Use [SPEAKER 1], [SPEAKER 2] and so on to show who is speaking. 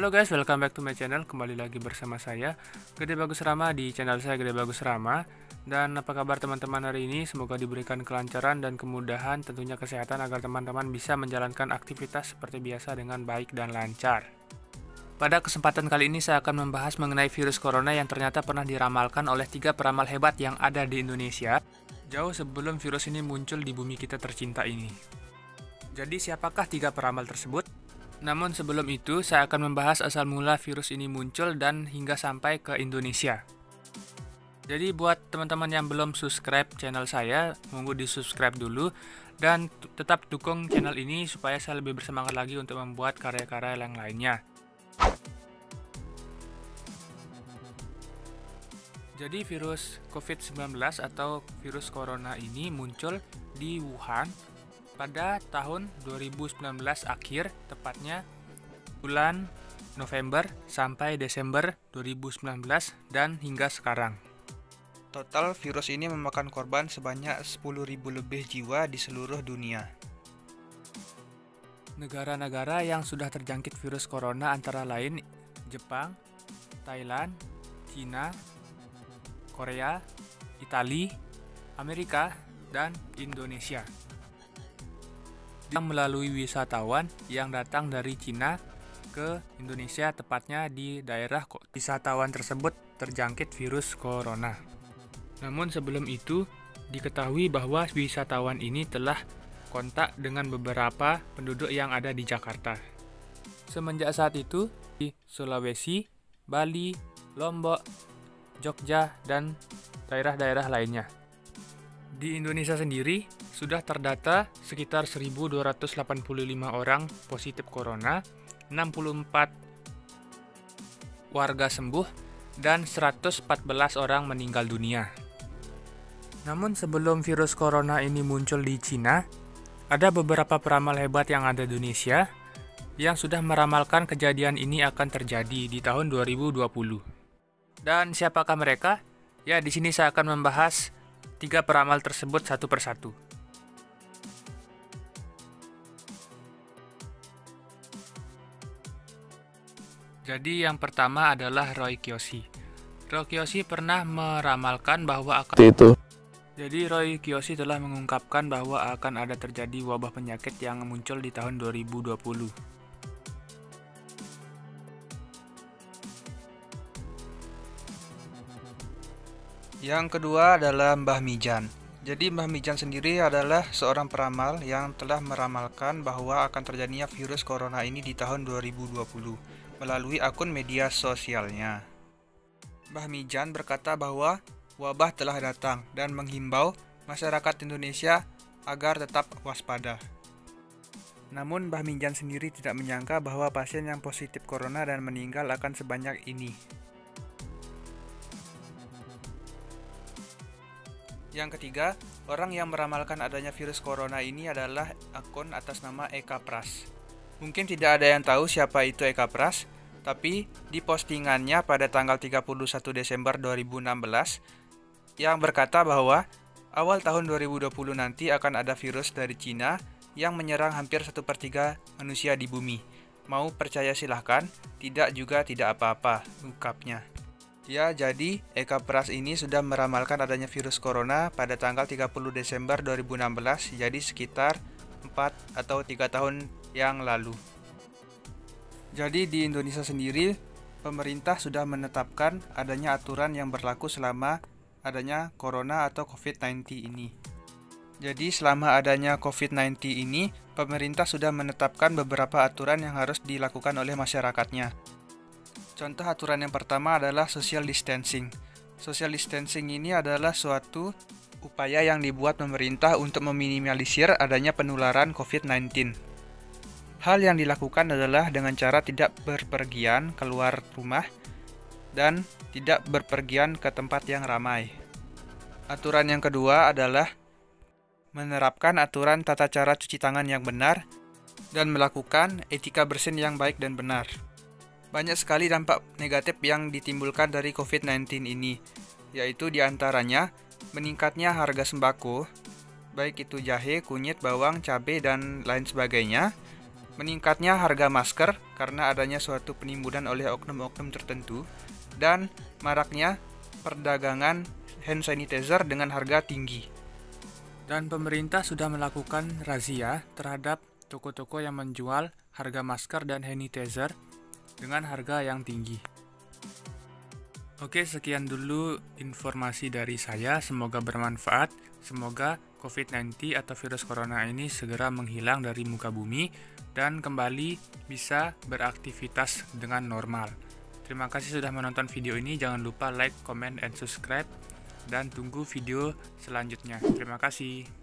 [SPEAKER 1] Halo guys, welcome back to my channel. Kembali lagi bersama saya Gede Bagus Rama di channel saya Gede Bagus Rama. Dan apa kabar teman-teman hari ini? Semoga diberikan kelancaran dan kemudahan, tentunya kesehatan agar teman-teman bisa menjalankan aktivitas seperti biasa dengan baik dan lancar. Pada kesempatan kali ini saya akan membahas mengenai virus corona yang ternyata pernah diramalkan oleh 3 peramal hebat yang ada di Indonesia jauh sebelum virus ini muncul di bumi kita tercinta ini. Jadi siapakah 3 peramal tersebut? Namun sebelum itu, saya akan membahas asal mula virus ini muncul dan hingga sampai ke Indonesia. Jadi buat teman-teman yang belum subscribe channel saya, monggo di-subscribe dulu dan tetap dukung channel ini supaya saya lebih bersemangat lagi untuk membuat karya-karya yang lainnya. Jadi virus COVID-19 atau virus corona ini muncul di Wuhan pada tahun 2019 akhir, tepatnya bulan November sampai Desember 2019 dan hingga sekarang.
[SPEAKER 2] Total virus ini memakan korban sebanyak 10.000 lebih jiwa di seluruh dunia.
[SPEAKER 1] Negara-negara yang sudah terjangkit virus corona antara lain Jepang, Thailand, Cina, Korea, Italia, Amerika, dan Indonesia. Melalui wisatawan yang datang dari Cina ke Indonesia, tepatnya di daerah wisatawan tersebut terjangkit virus corona. Namun sebelum itu diketahui bahwa wisatawan ini telah kontak dengan beberapa penduduk yang ada di Jakarta. Semenjak saat itu di Sulawesi, Bali, Lombok, Jogja, dan daerah-daerah lainnya. Di Indonesia sendiri sudah terdata sekitar 1.285 orang positif corona, 64 warga sembuh, dan 114 orang meninggal dunia. Namun sebelum virus corona ini muncul di Cina, ada beberapa peramal hebat yang ada di Indonesia yang sudah meramalkan kejadian ini akan terjadi di tahun 2020. Dan siapakah mereka? Ya, di sini saya akan membahas 3 peramal tersebut satu persatu. Jadi yang pertama adalah Roy Kiyoshi. Roy Kiyoshi pernah meramalkan bahwa Roy Kiyoshi telah mengungkapkan bahwa akan ada terjadi wabah penyakit yang muncul di tahun 2020.
[SPEAKER 2] Yang kedua adalah Mbah Mijan. Jadi Mbah Mijan sendiri adalah seorang peramal yang telah meramalkan bahwa akan terjadinya virus corona ini di tahun 2020 melalui akun media sosialnya. Mbah Mijan berkata bahwa wabah telah datang dan menghimbau masyarakat Indonesia agar tetap waspada. Namun Mbah Mijan sendiri tidak menyangka bahwa pasien yang positif corona dan meninggal akan sebanyak ini. Yang ketiga, orang yang meramalkan adanya virus corona ini adalah akun atas nama Eka Pras. Mungkin tidak ada yang tahu siapa itu Eka Pras, tapi di postingannya pada tanggal 31 Desember 2016 yang berkata bahwa awal tahun 2020 nanti akan ada virus dari Cina yang menyerang hampir 1/3 manusia di bumi. Mau percaya silahkan, tidak juga tidak apa-apa, ungkapnya. Ya, jadi Eka Pras ini sudah meramalkan adanya virus corona pada tanggal 30 Desember 2016, jadi sekitar 4 atau 3 tahun yang lalu. Jadi di Indonesia sendiri, pemerintah sudah menetapkan adanya aturan yang berlaku selama adanya corona atau COVID-19 ini. Jadi selama adanya COVID-19 ini, pemerintah sudah menetapkan beberapa aturan yang harus dilakukan oleh masyarakatnya. Contoh aturan yang pertama adalah social distancing. Social distancing ini adalah suatu upaya yang dibuat pemerintah untuk meminimalisir adanya penularan COVID-19. Hal yang dilakukan adalah dengan cara tidak berpergian keluar rumah dan tidak berpergian ke tempat yang ramai. Aturan yang kedua adalah menerapkan aturan tata cara cuci tangan yang benar dan melakukan etika bersin yang baik dan benar. Banyak sekali dampak negatif yang ditimbulkan dari COVID-19 ini, yaitu diantaranya meningkatnya harga sembako, baik itu jahe, kunyit, bawang, cabai, dan lain sebagainya, meningkatnya harga masker karena adanya suatu penimbunan oleh oknum-oknum tertentu, dan maraknya perdagangan hand sanitizer dengan harga tinggi.
[SPEAKER 1] Dan pemerintah sudah melakukan razia terhadap toko-toko yang menjual harga masker dan hand sanitizer dengan harga yang tinggi. Oke, sekian dulu informasi dari saya. Semoga bermanfaat. Semoga COVID-19 atau virus corona ini segera menghilang dari muka bumi dan kembali bisa beraktivitas dengan normal. Terima kasih sudah menonton video ini. Jangan lupa like, comment, and subscribe. Dan tunggu video selanjutnya. Terima kasih.